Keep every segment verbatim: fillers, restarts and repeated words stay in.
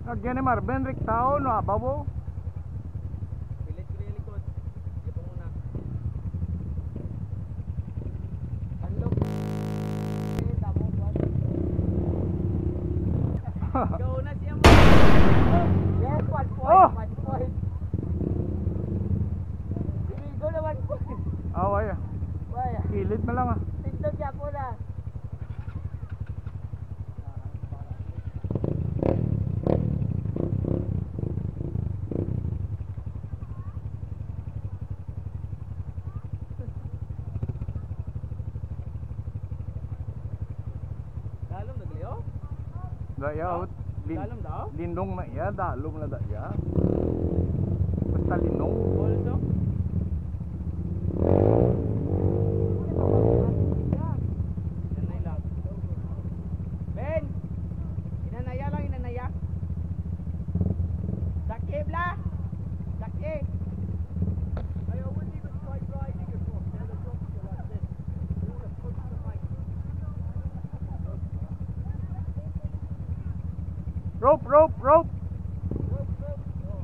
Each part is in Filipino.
Lagyan ni Marvin, riktao, no, ababo. Pilit ko yung likod. Sige po muna. Unlock. Eh, tamo ba? Ikaw na siya mo. Yes, one point. Oh! One point. Iligo na one point. Ah, waya. Waya. Kilid na lang ah. Tignan siya po na. Dalom nagliyo? Daya, out. Lin Dalom daw? lindong na iya, dalom na daya. Basta linong. Also? Inanay lang. Ben! Inanaya lang, inanaya. Sakib la! Sakib! I wouldn't even try riding it from the helicopter like this. You want to push the mic. Rope, rope, rope. Rope, rope. Oh.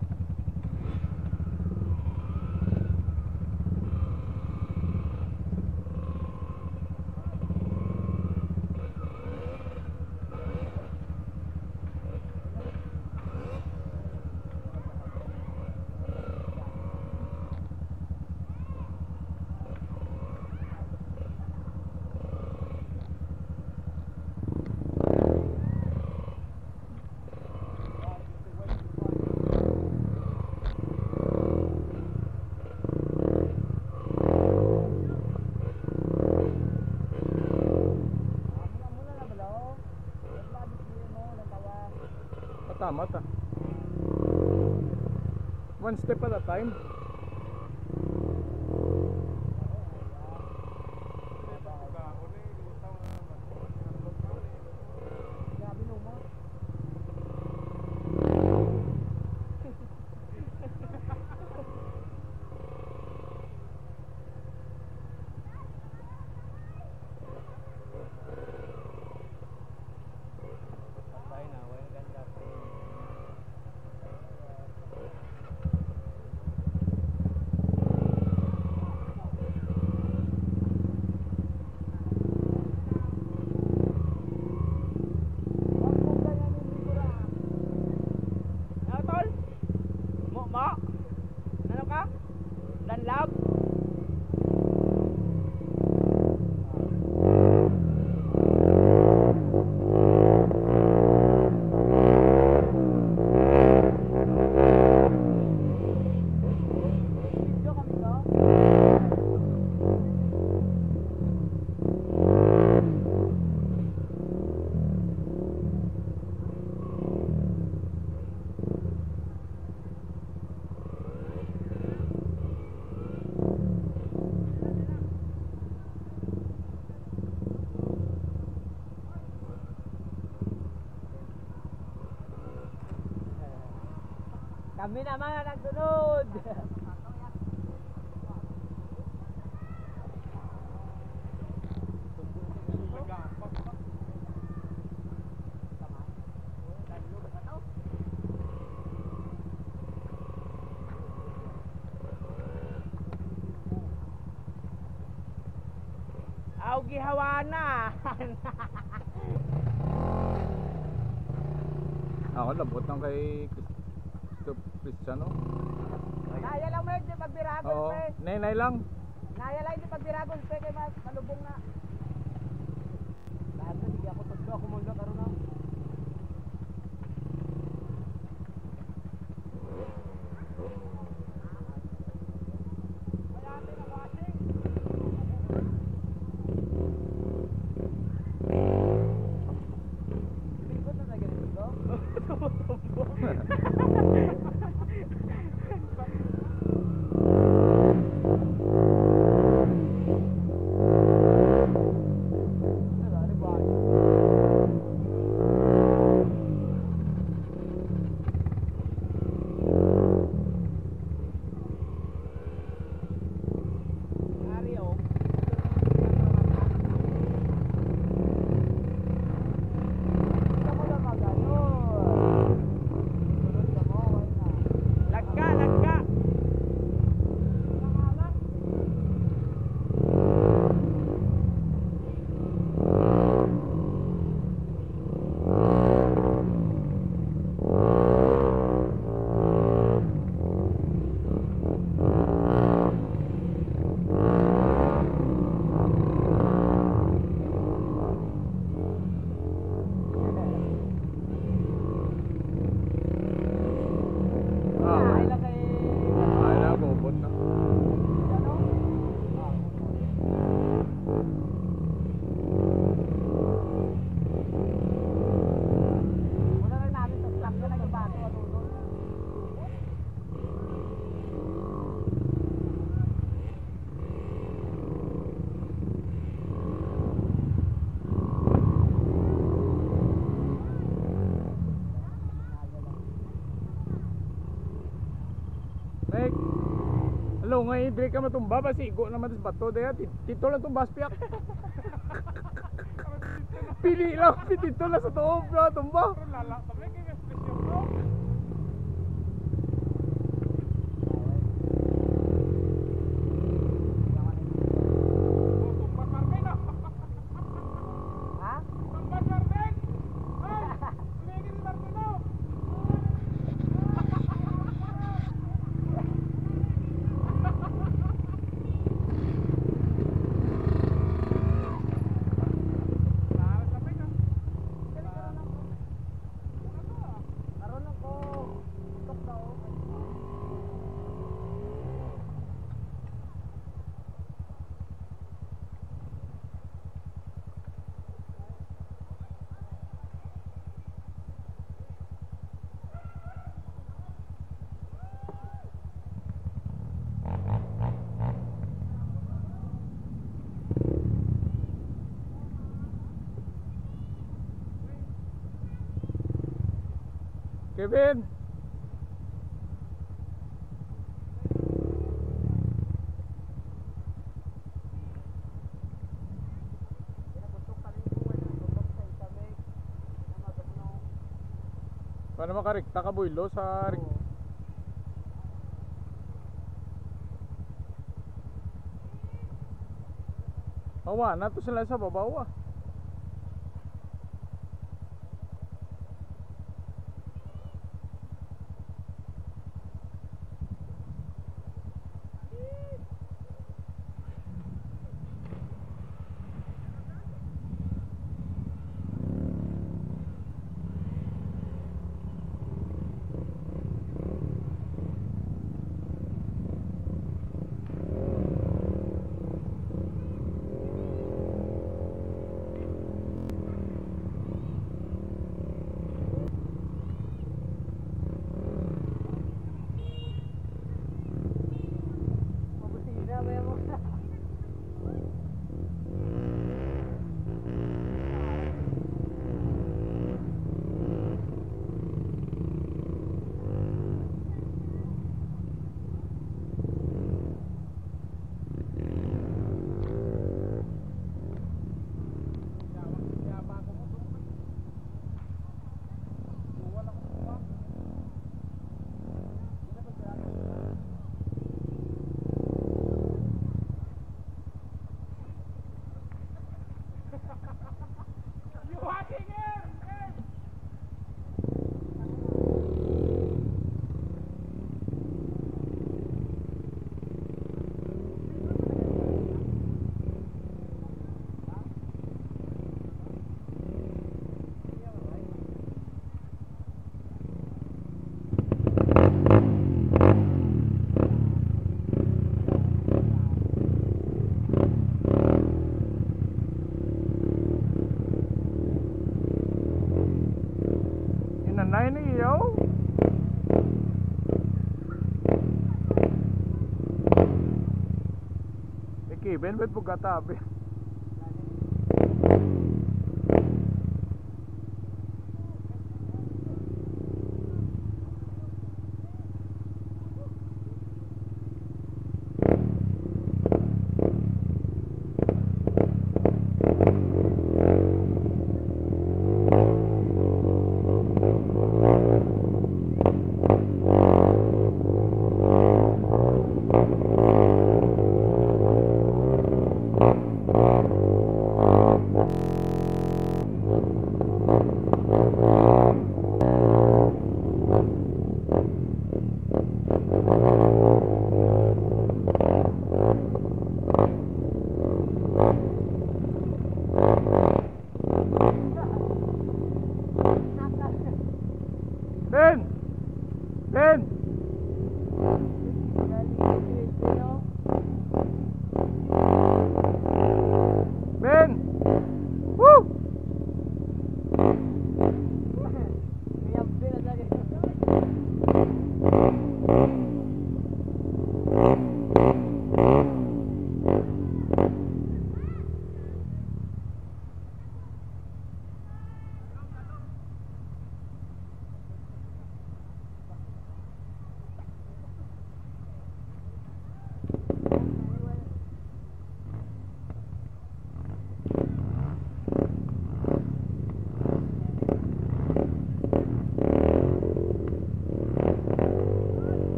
Tama ta. One step at a time. Danlab. Kami naman ang nagsunod. Aw gihawana. Ako labot ng kay Cristiano. Naya lang may di pagbiragol Oo, pe. nay-nay lang. Naya lang di pagbiragol pe kay mas malubong na. Lahat na sige ako tudlo ako mangga karon na. Nek. Alo, ngayon, dili ka matumba, basigo naman sa bato, daya, tito lang tumbas piyak. Pili lang, tito lang sa toob, na tumba. Lala, tapi kayak spesial bro. Tumbas Martin ah. Ha? Tumbas Martin. Hey, lagi di Martino. Lahat sampai ka. Marunong ko. Tok daw. Kevin! Pinabutok ka rin buwan ng butok sa isamig. Na magano. Paano makarikta ka, Boylo, sa... Awa na to sila sa babaw ah. Mabusina ba mo? You hacking here. Hey. Inanay ni iyo. Eh, Kevin, ba't pagkatabi?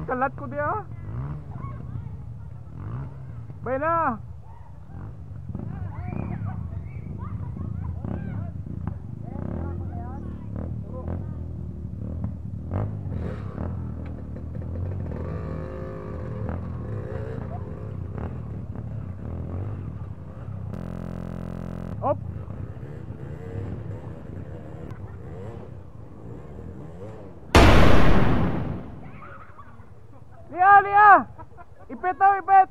kalat ko diya. Bay na. Op. Lia, Lia. Ipit daw, ipit.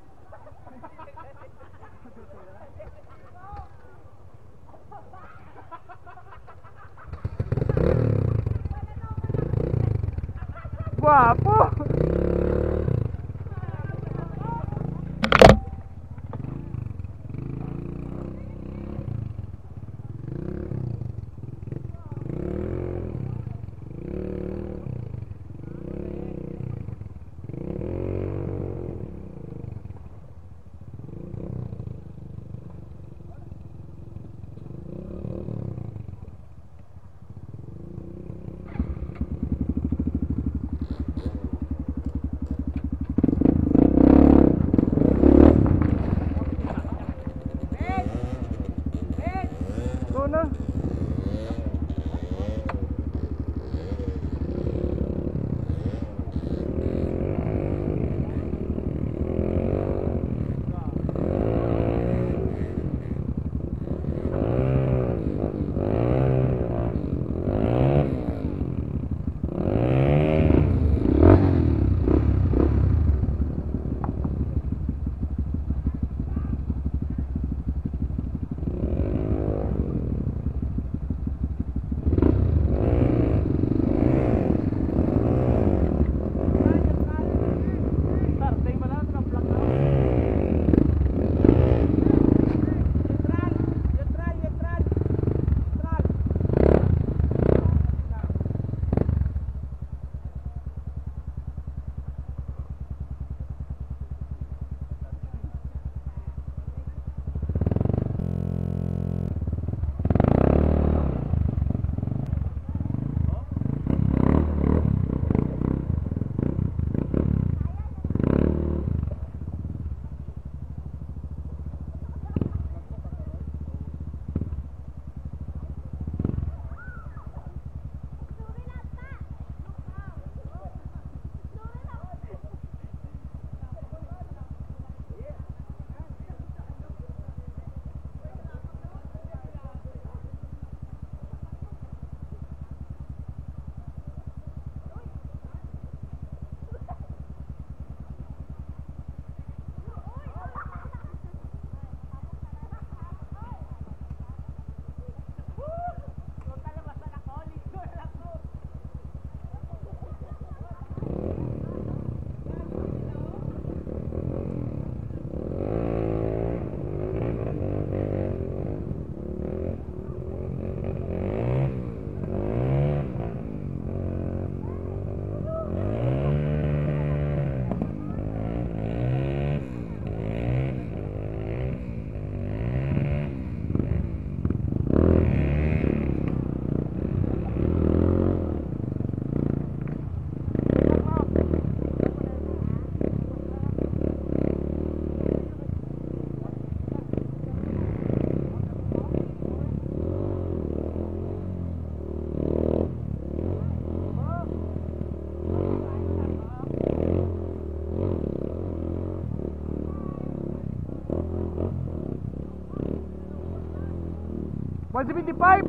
Guwapo. Ito na. one seventy-five.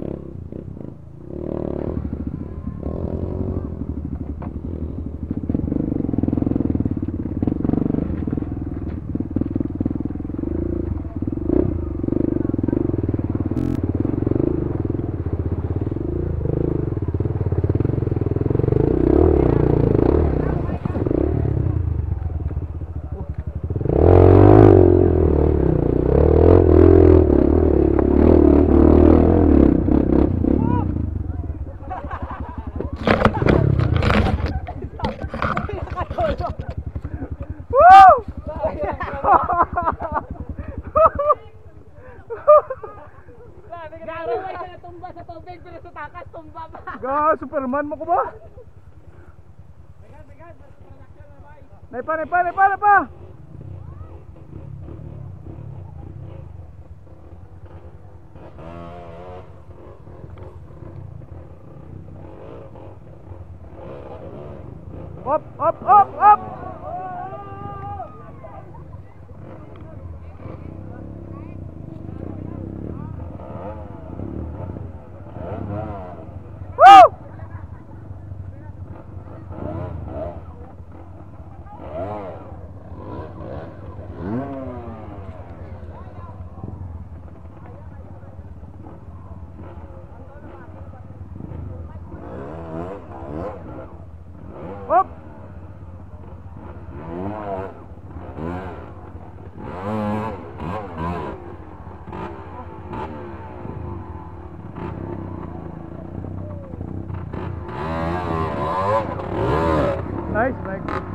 Ga, Superman mo ko ba? Megan, Megan, mas production na ba? Naipa, naipa, naipa, naipa! Up, up, up, up! Woo! Up! Nice, Mike.